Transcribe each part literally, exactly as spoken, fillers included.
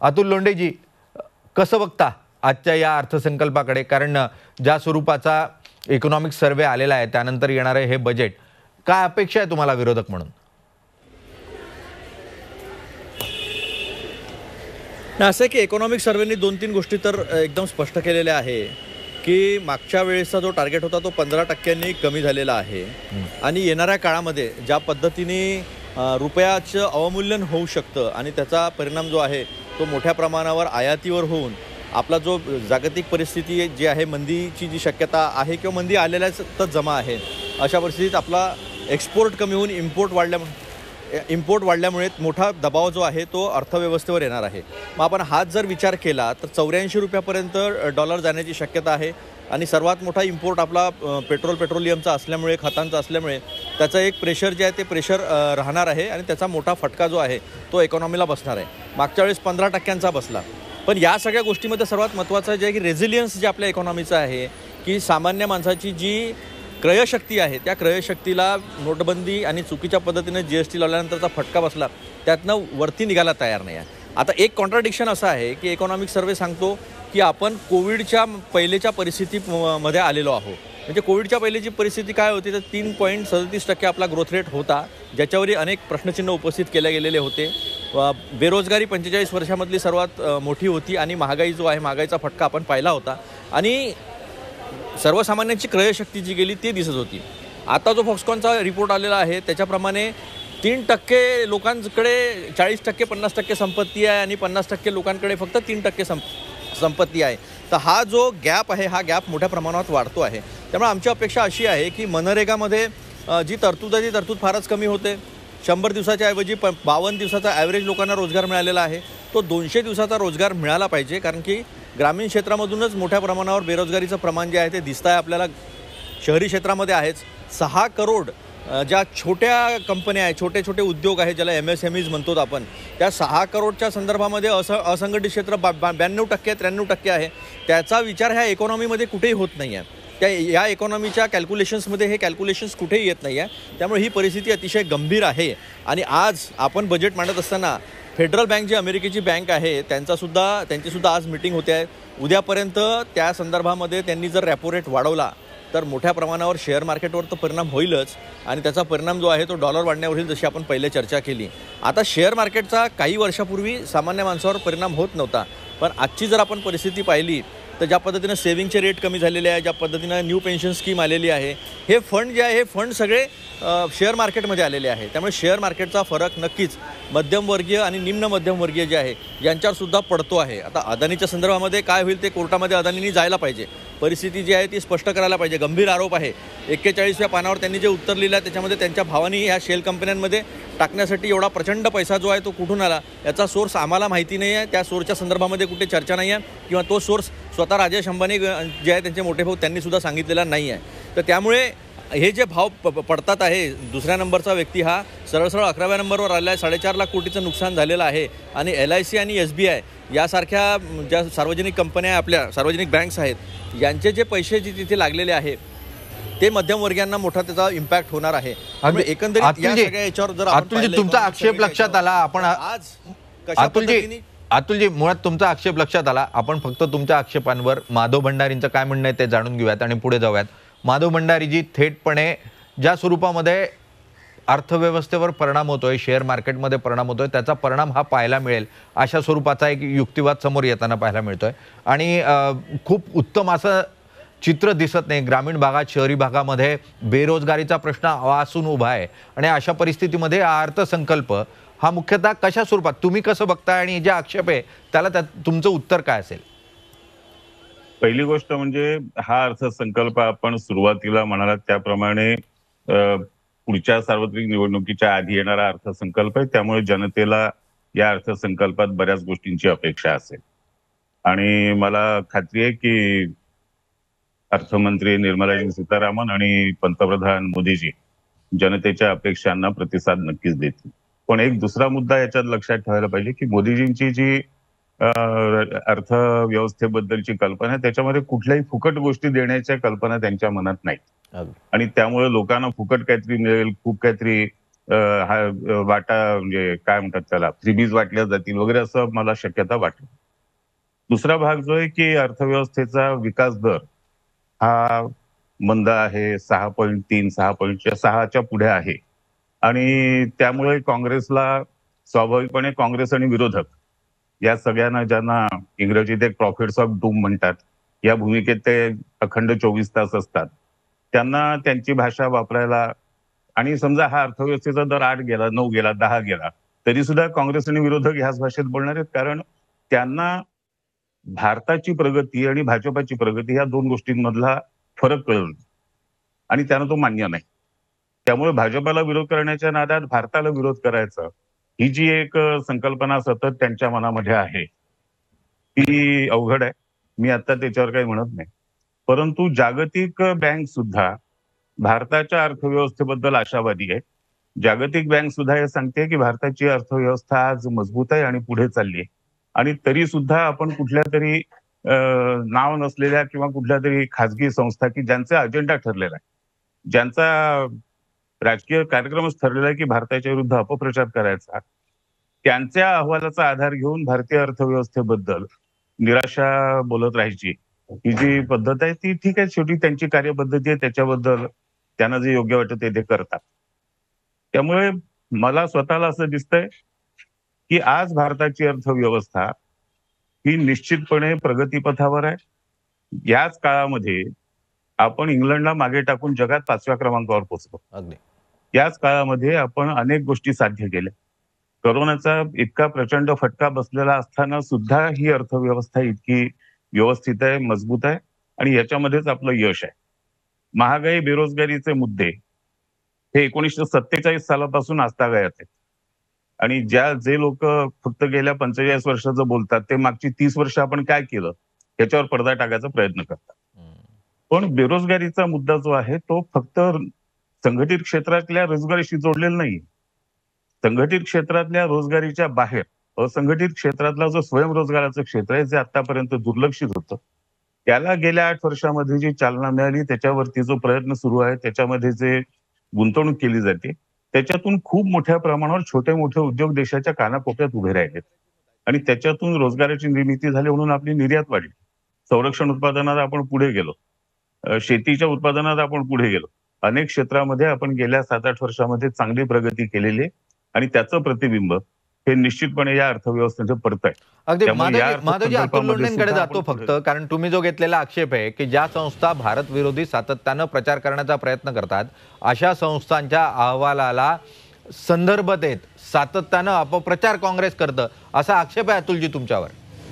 अतुल लोंढेजी, कसं बघता आजच्या या अर्थसंकल्पाकडे? कारण ज्या स्वरूपाचा इकॉनॉमिक सर्वे आलेला आहे त्यानंतर येणारे हे बजेट, काय अपेक्षा आहे तुम्हाला विरोधक म्हणून? असं की इकॉनॉमिक सर्वेनी दोन तीन गोष्टी तर एकदम स्पष्ट केलेल्या आहे की मागच्या वेळेचा जो टार्गेट होता तो पंधरा टक्क्यांनी कमी झालेला आहे आणि येणाऱ्या काळामध्ये ज्या पद्धतीने रुपयाचं अवमूल्यन होऊ शकतं आणि त्याचा परिणाम जो आहे तो मोठ्या प्रमाणावर आयातीवर होऊन आपला जो जागतिक परिस्थिती जी आहे, मंदीची जी शक्यता आहे किंवा मंदी आलेल्याच जमा आहे, अशा परिस्थितीत आपला एक्सपोर्ट कमी होऊन इम्पोर्ट वाढल्यामुळे इम्पोर्ट वाढल्यामुळे मोठा दबाव जो आहे तो अर्थव्यवस्थेवर येणार आहे। मग आपण हाच जर विचार केला तर चौऱ्याऐंशी रुपयापर्यंत डॉलर जाण्याची शक्यता आहे आणि सर्वात मोठा इम्पोर्ट आपला पेट्रोल पेट्रोलियमचा असल्यामुळे, खतांचा असल्यामुळे त्याचं एक प्रेशर जे आहे ते प्रेशर राहणार आहे आणि त्याचा मोठा फटका जो आहे तो इकॉनॉमीला बसणार आहे। मागच्या वेळेस पंधरा टक्क्यांचा बसला, पण या सगळ्या गोष्टीमध्ये सर्वात महत्त्वाचं जे आहे की रेझिलियन्स जे आपल्या इकॉनॉमीचं आहे की सामान्य माणसाची जी क्रयशक्ती आहे त्या क्रयशक्तीला नोटबंदी आणि चुकीच्या पद्धतीने जी एस टी लावल्यानंतरचा फटका बसला, त्यातनं वरती निघायला तयार नाही आहे। आता एक कॉन्ट्राडिक्शन असं आहे की इकॉनॉमिक सर्वे सांगतो की आपण कोविडच्या पहिलेच्या परिस्थितीमध्ये आलेलो आहोत। म्हणजे कोविडच्या पहिलेची परिस्थिती काय होती तर तीन पॉईंट सदतीस टक्के आपला ग्रोथ रेट होता, ज्याच्यावरही अनेक प्रश्नचिन्ह उपस्थित केले गेलेले होते। बेरोजगारी पंचेचाळीस वर्षामधली सर्वात मोठी होती आणि महागाई जो आहे, महागाईचा फटका आपण पाहिला होता आणि सर्वसामान्यांची क्रयशक्ती जी गेली ती दिसत होती। आता जो फॉक्सकॉनचा रिपोर्ट आलेला आहे त्याच्याप्रमाणे तीन टक्के लोकांकडे चाळीस टक्के पन्नास टक्के संपत्ती आहे आणि पन्नास टक्के लोकांकडे फक्त तीन टक्के सं संपत्ती आहे। तर हा जो गॅप आहे हा गॅप मोठ्या प्रमाणात वाढतो आहे। त्यामुळे आमची अपेक्षा अशी आहे की मनरेगामध्ये जी तरतूद आहे ती तरतूद फारच कमी होते। शंभर दिवसाच्या ऐवजी प बावन्न दिवसाचा ॲव्हरेज लोकांना रोजगार मिळालेला आहे, तो दोनशे दिवसाचा रोजगार मिळाला पाहिजे, कारण की ग्रामीण क्षेत्रामधूनच मोठ्या प्रमाणावर बेरोजगारीचं प्रमाण जे आहे ते दिसतं आहे आपल्याला। शहरी क्षेत्रामध्ये आहेच सहा करोड ज्या छोट्या कंपन्या आहेत, छोटे छोटे उद्योग आहेत ज्याला एम एस एम ईज म्हणतो आपण, त्या सहा करोडच्या संदर्भामध्ये अस असंघटित क्षेत्र बा ब्याण्णव टक्के त्र्याण्णव टक्के आहे। त्याचा विचार ह्या इकॉनॉमीमध्ये कुठेही होत नाही आहे, त्या या इकॉनॉमीच्या कॅल्क्युलेशन्समध्ये हे कॅल्क्युलेशन्स कुठेही येत नाही आहे। त्यामुळे ही परिस्थिती अतिशय गंभीर आहे आणि आज आपण बजेट मांडत असताना फेडरल बँक जी अमेरिकेची बँक आहे त्यांचासुद्धा त्यांचीसुद्धा आज मीटिंग होते आहे। उद्यापर्यंत त्या संदर्भामध्ये त्यांनी जर रॅपो रेट वाढवला तर मोठ्या प्रमाणावर शेअर मार्केटवर तर परिणाम होईलच आणि त्याचा परिणाम जो आहे तो डॉलर वाढण्यावर होईल, जशी आपण पहिले चर्चा केली। आता शेअर मार्केटचा काही वर्षापूर्वी सामान्य माणसावर परिणाम होत नव्हता, पण आजची जर आपण परिस्थिती पाहिली तर ज्या पद्धतीनं सेव्हिंगचे रेट कमी झालेले आहे, ज्या पद्धतीनं न्यू पेन्शन स्कीम आलेली आहे, हे फंड जे आहे हे फंड सगळे शेअर मार्केटमध्ये आलेले आहे। त्यामुळे शेअर मार्केटचा फरक नक्कीच मध्यमवर्गीय आणि निम्न मध्यमवर्गीय जे आहे यांच्यावरसुद्धा पडतो आहे। आता अदानीच्या संदर्भामध्ये काय होईल ते कोर्टामध्ये अदानींनी जायला पाहिजे, परिस्थिती जी आहे ती स्पष्ट करायला पाहिजे। गंभीर आरोप आहे, एक्केचाळीसव्या पानावर त्यांनी जे उत्तर लिहिलं आहे त्याच्यामध्ये त्यांच्या भावानी ह्या शेल कंपन्यांमध्ये टाकण्यासाठी एवढा प्रचंड पैसा जो आहे तो कुठून आला याचा सोर्स आम्हाला माहिती नाही आहे, त्या सोर्सच्या संदर्भामध्ये कुठे चर्चा नाही आहे किंवा तो सोर्स स्वतः राजेश अंबानी जे आहे त्यांचे मोठे भाऊ त्यांनीसुद्धा सांगितलेला नाही आहे। तर त्यामुळे हे जे भाव प पडतात आहे, दुसऱ्या नंबरचा व्यक्ती हा सरळ सरळ अकराव्या नंबरवर आला आहे, साडेचार लाख कोटीचं नुकसान झालेलं आहे आणि एल आय सी आणि एस बी आय यासारख्या ज्या सार्वजनिक कंपन्या आपल्या सार्वजनिक बँक्स आहेत यांचे जे पैसे जे तिथे लागलेले आहे ते मध्यमवर्गीयांना मोठा त्याचा इम्पॅक्ट होणार आहे। एकंदरीत या सगळ्या याच्यावर जर अतुलजी तुमचा आक्षेप लक्षात आला, आपण आज अतुलजी अतुलजी मुळात तुमचा आक्षेप लक्षात आला, आपण फक्त तुमच्या आक्षेपांवर माधव भंडारींचं काय म्हणणं आहे ते जाणून घेऊयात आणि पुढे जाऊयात। माधव भंडारीजी, थेटपणे ज्या स्वरूपामध्ये अर्थव्यवस्थेवर परिणाम होतोय, शेअर मार्केटमध्ये परिणाम होतोय, त्याचा परिणाम हा पाहायला मिळेल अशा स्वरूपाचा एक युक्तिवाद समोर येताना पाहायला मिळतोय आणि खूप उत्तम असं चित्र दिसत नाही। ग्रामीण भागात, शहरी भागामध्ये बेरोजगारीचा प्रश्न आवासून उभा आहे आणि अशा परिस्थितीमध्ये हा अर्थसंकल्प हा मुख्यतः कशा स्वरूपात तुम्ही कसं बघताय आणि जे आक्षेप आहे त्याला त्या तुमचं उत्तर काय असेल? पहिली गोष्ट म्हणजे हा अर्थसंकल्प आपण सुरुवातीला म्हणालात त्याप्रमाणे पुढच्या सार्वत्रिक निवडणुकीच्या आधी येणारा अर्थसंकल्प आहे, त्यामुळे जनतेला या अर्थसंकल्पात बऱ्याच गोष्टींची अपेक्षा असेल आणि मला खात्री आहे की अर्थमंत्री निर्मला सीतारामन आणि पंतप्रधान मोदीजी जनतेच्या अपेक्षांना प्रतिसाद नक्कीच देतील। पण एक दुसरा मुद्दा याच्यात लक्षात ठेवायला पाहिजे की मोदीजींची जी अर्थव्यवस्थेबद्दलची कल्पना आहे त्याच्यामध्ये कुठल्याही फुकट गोष्टी देण्याच्या कल्पना त्यांच्या मनात नाहीत आणि त्यामुळे लोकांना फुकट काहीतरी मिळेल, खूप काहीतरी हा वाटा म्हणजे काय म्हणतात त्याला फ्रीबीज वाटल्या जातील वगैरे असं मला शक्यता वाटते. दुसरा भाग जो आहे की अर्थव्यवस्थेचा विकास दर हा मंद आहे, सहा पॉईंट तीन सहा पॉईंट सहाच्या पुढे आहे आणि त्यामुळे काँग्रेसला स्वाभाविकपणे काँग्रेस आणि विरोधक या सगळ्यांना ज्यांना इंग्रजीत एक प्रॉफिट्स ऑफ डूम म्हणतात या भूमिकेत ते अखंड चोवीस तास असतात त्यांना त्यांची भाषा वापरायला आणि समजा हा अर्थव्यवस्थेचा दर आठ गेला नऊ गेला दहा गेला तरी सुद्धा काँग्रेस आणि विरोधक ह्याच भाषेत बोलणार आहेत कारण त्यांना भारताची प्रगती आणि भाजपाची प्रगती या दोन गोष्टींमधला फरक कळलं आणि त्यांना तो मान्य नाही. त्यामुळे भाजपाला विरोध करण्याच्या नादात भारताला विरोध करायचा ही जी एक संकल्पना सतत त्यांच्या मनामध्ये आहे ती अवघड आहे. मी आता त्याच्यावर काही म्हणत नाही, परंतु जागतिक बँक सुद्धा भारताच्या अर्थव्यवस्थेबद्दल आशावादी आहे. जागतिक बँक सुद्धा हे सांगते की भारताची अर्थव्यवस्था आज मजबूत आहे आणि पुढे चालली आहे आणि तरी सुद्धा आपण कुठल्या तरी नाव नसलेल्या किंवा कुठल्या तरी खाजगी संस्था की ज्यांचा अजेंडा ठरलेला आहे, ज्यांचा राजकीय कार्यक्रमच ठरलेला आहे की भारताच्या विरुद्ध अपप्रचार करायचा, त्यांच्या अहवालाचा आधार घेऊन भारतीय अर्थव्यवस्थेबद्दल निराशा बोलत राहायची ही जी पद्धत आहे ती ठीक आहे. शेवटी त्यांची कार्यपद्धती आहे, त्याच्याबद्दल त्यांना जे योग्य वाटतं ते ते करतात. त्यामुळे मला स्वतःला असं दिसतंय की आज भारताची अर्थव्यवस्था ही निश्चितपणे प्रगतीपथावर आहे. याच काळामध्ये आपण इंग्लंडला मागे टाकून जगात पाचव्या क्रमांकावर पोहोचलो. अगदी याच काळामध्ये आपण अनेक गोष्टी साध्य केल्या. कोरोनाचा इतका प्रचंड फटका बसलेला असताना सुद्धा ही अर्थव्यवस्था इतकी व्यवस्थित आहे, मजबूत आहे आणि याच्यामध्येच आपलं यश आहे. महागाई बेरोजगारीचे मुद्दे हे एकोणीसशे सत्तेचाळीस सालापासून आजतागायत आहेत आणि ज्या जे लोक फक्त गेल्या पंचेचाळीस वर्षाचं बोलतात ते मागची तीस वर्ष आपण काय केलं याच्यावर पडदा टाकायचा प्रयत्न करतात. पण बेरोजगारीचा मुद्दा जो आहे तो फक्त संघटित क्षेत्रातल्या रोजगारीशी जोडलेला नाही. संघटित क्षेत्रातल्या रोजगारीच्या बाहेर असंघटित क्षेत्रातला जो स्वयंरोजगाराचं क्षेत्र आहे जे आतापर्यंत दुर्लक्षित होतं त्याला गेल्या आठ वर्षामध्ये जी चालना मिळाली त्याच्यावरती जो प्रयत्न सुरू आहे त्याच्यामध्ये जे गुंतवणूक केली जाते त्याच्यातून खूप मोठ्या प्रमाणावर छोटे मोठे उद्योग देशाच्या कानाकोपऱ्यात उभे राहिलेत आणि त्याच्यातून रोजगाराची निर्मिती झाली म्हणून आपली निर्यात वाढली. संरक्षण उत्पादनात आपण पुढे गेलो, शेतीच्या उत्पादनात आपण पुढे गेलो. अनेक क्षेत्रामध्ये आपण गेल्या सात आठ वर्षामध्ये चांगली प्रगती केलेली आहे आणि त्याचं प्रतिबिंब हे निश्चितपणे या अर्थव्यवस्थेचं पडत आहे. अगदी माधवजी, अतुल लोंढेंकडे जातो फक्त कारण तुम्ही जो घेतलेला आक्षेप आहे की ज्या संस्था भारत विरोधी सातत्यानं प्रचार करण्याचा प्रयत्न करतात अशा संस्थांच्या अहवालाला संदर्भ देत सातत्यानं अपप्रचार काँग्रेस करतं असा आक्षेप आहे अतुलजी तुमच्यावर.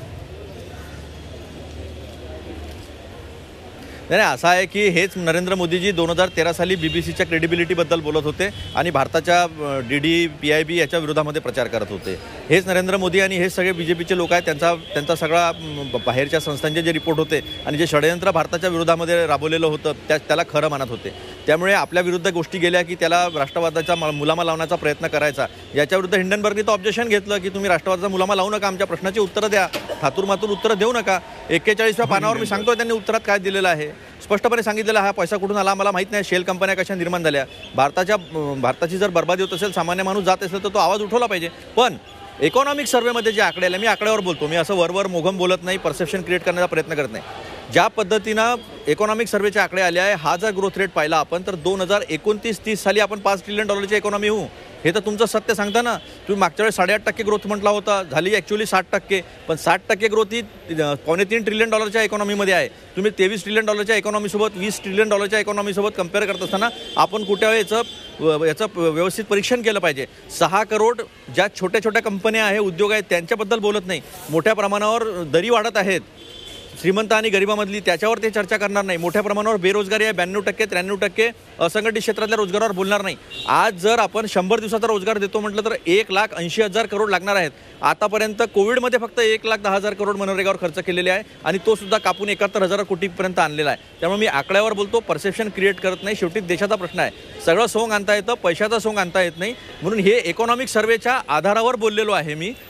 नाही असं आहे की हेच नरेंद्र मोदीजी दोन हजार तेरा साली बीबीसीच्या क्रेडिबिलिटीबद्दल बोलत होते आणि भारताच्या D D P I B याच्या विरोधामध्ये प्रचार करत होते. हेच नरेंद्र मोदी आणि हे सगळे बीजेपीचे लोक आहेत त्यांचा त्यांचा सगळा बाहेरच्या संस्थांचे जे रिपोर्ट होते आणि जे षडयंत्र भारताच्या विरोधामध्ये राबवलेलं होतं त्या त्याला खरं मानत होते. त्यामुळे आपल्या विरुद्ध गोष्टी गेल्या की त्याला राष्ट्रवादाचा मुलामा लावण्याचा प्रयत्न करायचा. याच्याविरुद्ध हिंडनबर्गनी तो ऑब्जेक्शन घेतलं की तुम्ही राष्ट्रवादाचा मुलामा लावू नका, आमच्या प्रश्नाची उत्तरं द्या, थातूरमातूर उत्तरं देऊ नका. एक्केचाळीसव्या पानावर मी सांगतोय त्यांनी उत्तरात काय दिलेलं आहे स्पष्टपणे सांगितलेलं हा पैसा कुठून आला मला माहित नाही. शेल कंपन्या कशा निर्माण झाल्या, भारताच्या भारताची जर बर्बादी होत असेल सामान्य माणूस जात असेल तर तो आवाज उठवला पाहिजे. पण इकॉनॉमिक सर्व्हेमध्ये जे आकडे आले मी आकड्यावर बोलतो, मी असं वरवर मोघम बोलत नाही, परसेप्शन क्रिएट करण्याचा प्रयत्न करत नाही. ज्या पद्धतीनं इकॉनॉमिक सर्व्हेचे आकडे आले आहे हा जर ग्रोथ रेट पाहिला आपण तर दोन हजार एकोणतीस तीस साली आपण पाच ट्रिलियन डॉलरची इकॉनॉमी होऊ हे तर तुमचं सत्य सांगता ना. तुम्ही मागच्या वेळेस साडेआठ टक्के ग्रोथ म्हटला होता, झाली ॲक्च्युअली साठ टक्के, पण साठ टक्के ग्रोथ ही पावणे तीन ट्रिलियन डॉलरच्या इकॉनॉमीमध्ये आहे. तुम्ही तेवीस ट्रिलियन डॉलरच्या इकॉनॉमीसोबत वीस ट्रिलियन डॉलरच्या इकॉनॉमीसोबत कम्पेअर करत असताना आपण कुठ्या याचं याचं व्यवस्थित परीक्षण केलं पाहिजे. सहा करोड ज्या छोट्या छोट्या कंपन्या आहे उद्योग आहेत त्यांच्याबद्दल बोलत नाही. मोठ्या प्रमाणावर दरी वाढत आहेत श्रीमंत आणि गरिबामधली, त्याच्यावर ते चर्चा करणार नाही. मोठ्या प्रमाणावर बेरोजगारी आहे, ब्याण्णव टक्के त्र्याण्णव टक्के असंघटित क्षेत्रातल्या रोजगारावर बोलणार नाही. आज जर आपण शंभर दिवसाचा रोजगार देतो म्हटलं तर एक लाख ऐंशी हजार करोड लागणार आहेत. आतापर्यंत कोविडमध्ये फक्त एक लाख दहा हजार करोड मनरेगावर खर्च केलेले आहे आणि तो सुद्धा कापून एकाहत्तर हजार कोटीपर्यंत आणलेला आहे. त्यामुळे मी आकड्यावर बोलतो, परसेप्शन क्रिएट करत नाही. शेवटी देशाचा प्रश्न आहे, सगळं सोंग आणता येतं, पैशाचा सोंग आणता येत नाही. म्हणून हे इकॉनॉमिक सर्व्हेच्या आधारावर बोललेलो आहे मी.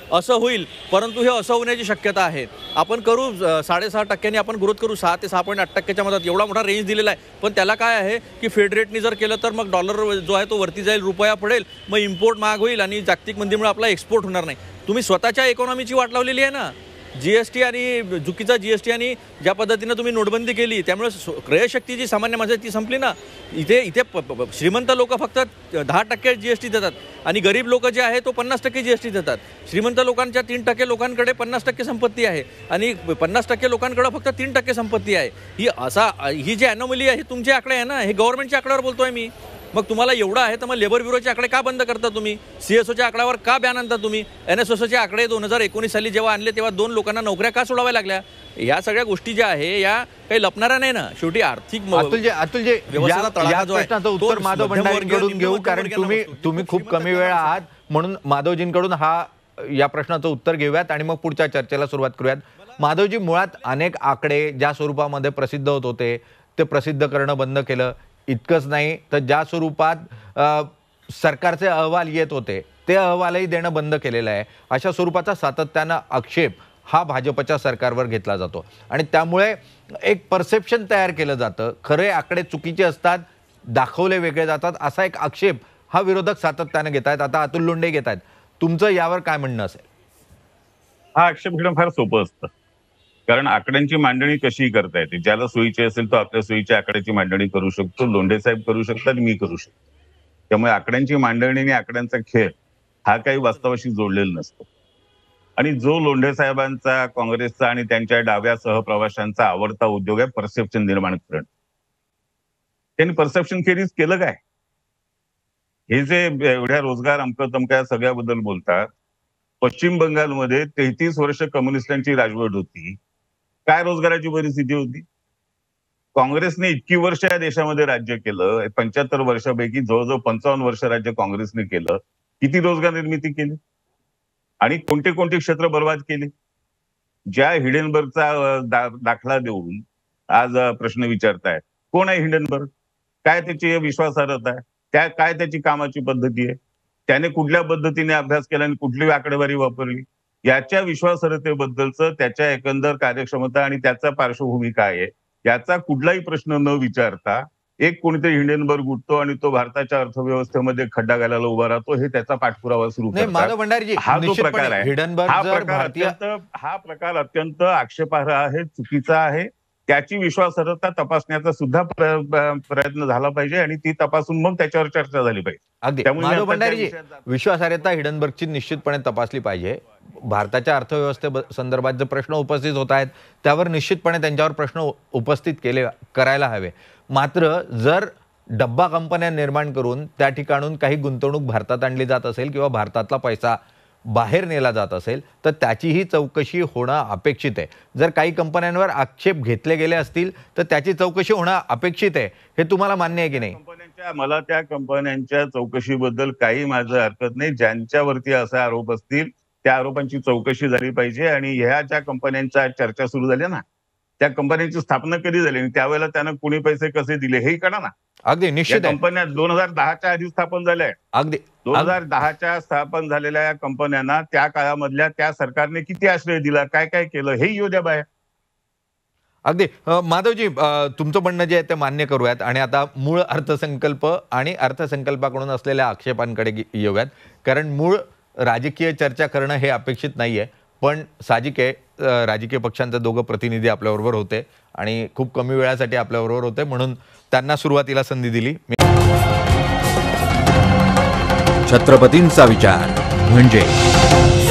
असं होईल, परंतु हे असं होण्याची शक्यता आहे. आपण करू साडेसहा टक्क्यांनी आपण ग्रोथ करू, सहा ते सहा पॉईंट आठ टक्क्याच्या मधात एवढा मोठा रेंज दिलेला आहे. पण त्याला काय आहे की फेड रेटनी जर केलं तर मग डॉलर जो आहे तो वरती जाईल, रुपया पडेल, मग इम्पोर्ट महाग होईल आणि जागतिक मंदीमुळे आपला एक्सपोर्ट होणार नाही. तुम्ही स्वतःच्या इकॉनॉमीची वाट लावलेली आहे ना. जीएसटी आणि चुकीचा जीएसटी आणि ज्या पद्धतीनं तुम्ही नोटबंदी केली त्यामुळे क्रयशक्ती जी सामान्य माणसाची ती संपली ना. इथे इथे श्रीमंत लोक फक्त दहा टक्के जीएसटी देतात आणि गरीब लोक जे आहे तो पन्नास टक्के जीएसटी देतात. श्रीमंत लोकांच्या तीन टक्के लोकांकडे पन्नास टक्के संपत्ती आहे आणि पन्नास टक्के लोकांकडे फक्त तीन टक्के संपत्ती आहे. ही असा ही जी अॅनोमली आहे तुमचे आकडे आहे ना, हे गव्हर्नमेंटच्या आकड्यावर बोलतोय मी. मग तुम्हाला एवढं आहे तर मग लेबर ब्युरोचे आकडे का बंद करता तुम्ही? सीएसओच्या आकड्यावर का बॅन आणता तुम्ही? एनएसओचे आकडे दोन हजार एकोणीस साली जेव्हा आणले तेव्हा दोन लोकांना नोकऱ्या का सोडाव्या लागल्या? या सगळ्या गोष्टी ज्या आहे या काही लपणाऱ्या नाही ना. शेवटी आर्थिक अतुलजी अतुलजी या प्रश्नाचं उत्तर माधव भंडारींकडून घेऊ, कारण तुम्ही तुम्ही खूप कमी वेळ आहात, म्हणून माधवजींकडून हा या प्रश्नाचं उत्तर घेऊयात आणि मग पुढच्या चर्चेला सुरुवात करूयात. माधवजी, मुळात अनेक आकडे ज्या स्वरूपामध्ये प्रसिद्ध होत होते ते प्रसिद्ध करणं बंद केलं. इतकंच नाही तर ज्या स्वरूपात सरकारचे अहवाल येत होते ते अहवालही देणं बंद केलेलं आहे. अशा स्वरूपाचा सातत्यानं आक्षेप हा भाजपच्या सरकारवर घेतला जातो आणि त्यामुळे एक परसेप्शन तयार केलं जातं. खरे आकडे चुकीचे असतात, दाखवले वेगळे जातात, असा एक आक्षेप हा विरोधक सातत्यानं घेत आहेत. आता अतुल लोंढे घेत आहेत. तुमचं यावर काय म्हणणं असेल? हा आक्षेप घेणं फार सोपं असतं, कारण आकड्यांची मांडणी कशी करता येते. ज्याला सोयीची असेल तो आपल्या सोयीच्या आकड्याची मांडणी करू शकतो. लोंढे साहेब करू शकतात, मी करू शकतो. त्यामुळे आकड्यांची मांडणी आणि आकड्यांचा खेळ हा काही वास्तवाशी जोडलेला नसतो. आणि जो लोंढे साहेबांचा, काँग्रेसचा आणि त्यांच्या डाव्या सहप्रवाशांचा आवडता उद्योग आहे परसेप्शन निर्माण करणं. त्यांनी परसेप्शन खेरीज केलं काय? हे जे एवढ्या रोजगार अमकं तमक्या सगळ्याबद्दल बोलतात, पश्चिम बंगालमध्ये तेहतीस वर्ष कम्युनिस्टांची राजवट होती. काय रोजगाराची परिस्थिती होती? काँग्रेसने इतकी वर्ष या देशामध्ये राज्य केलं. पंच्याहत्तर वर्षापैकी जवळजवळ पंचावन्न वर्ष राज्य काँग्रेसने केलं. किती रोजगार निर्मिती केली आणि कोणते कोणते क्षेत्र बर्बाद केले? ज्या हिडेनबर्गचा दा, दाखला देऊन आज प्रश्न विचारताय, कोण आहे हिडेनबर्ग? काय त्याची विश्वासार्हता आहे? त्या काय त्याची कामाची पद्धती आहे? त्याने कुठल्या पद्धतीने अभ्यास केला आणि कुठली आकडेवारी वापरली? याच्या विश्वासार्हतेबद्दलचं, त्याच्या एकंदर कार्यक्षमता आणि त्याचा पार्श्वभूमी काय आहे याचा कुठलाही प्रश्न न विचारता एक कोणीतरी हिडेनबर्ग उठतो आणि तो भारताच्या अर्थव्यवस्थेमध्ये खड्डा घालायला उभा राहतो. हे त्याचा पाठपुरावा सुरू करतात. हा जो प्रकार आहे हा प्रकार अत्यंत हा प्रकार अत्यंत आक्षेपार्ह आहे, चुकीचा आहे. त्याची विश्वासार्हता तपासण्याचा सुद्धा प्रयत्न झाला पाहिजे आणि ती तपासून मग त्याच्यावर चर्चा झाली पाहिजे. अगदी माधव भंडारीजी, विश्वासार्हता हिडेनबर्गची निश्चितपणे तपासली पाहिजे. भारताच्या अर्थव्यवस्थे संदर्भात जे प्रश्न उपस्थित होत आहेत त्यावर निश्चितपणे त्यांच्यावर प्रश्न उपस्थित केले करायला हवे. मात्र जर डब्बा कंपन्या निर्माण करून त्या ठिकाणून काही गुंतवणूक भारतात आणली जात असेल किंवा भारतातला पैसा बाहेर नेला जात असेल तर त्याचीही चौकशी होणं अपेक्षित आहे. जर काही कंपन्यांवर आक्षेप घेतले गेले असतील तर त्याची चौकशी होणं अपेक्षित आहे. हे तुम्हाला मान्य आहे की नाही? कंपन्यांच्या मला त्या कंपन्यांच्या चौकशीबद्दल काही माझं हरकत नाही. ज्यांच्यावरती असे आरोप असतील त्या आरोपांची चौकशी झाली पाहिजे. आणि ह्या ज्या कंपन्यांच्या चर्चा सुरू झाल्या ना, त्या कंपन्यांची स्थापना कधी झाली आणि त्यावेळेला त्यांना कुणी पैसे कसे दिले हेही कळा ना. अगदी निश्चित कंपन्या दोन हजार दहाच्या आधी स्थापन झाल्या. अगदी दोन हजार दहाच्या स्थापन झालेल्या या कंपन्यांना त्या काळामधल्या त्या सरकारने किती आश्रय दिला, काय काय केलं हे येऊ द्या बाहेर. अगदी माधवजी, तुमचं म्हणणं जे आहे ते मान्य करूयात आणि आता मूळ अर्थसंकल्प आणि अर्थसंकल्पाकडून असलेल्या आक्षेपांकडे येऊयात. कारण मूळ राजकीय चर्चा करणं हे अपेक्षित नाहीये, पण साहजिक आहे राजकीय पक्षांचे दोघं प्रतिनिधी आपल्याबरोबर होते आणि खूप कमी वेळासाठी आपल्याबरोबर होते, म्हणून त्यांना सुरुवातीला संधी दिली. छत्रपतींचा विचार म्हणजे